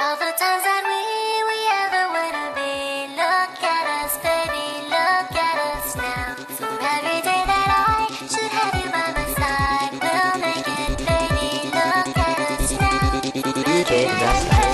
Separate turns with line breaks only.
all the times that we ever wanna be. Look at us, baby, look at us now. For every day that I should have you by my side, we'll make it, baby, look at us now.
DJ Dust.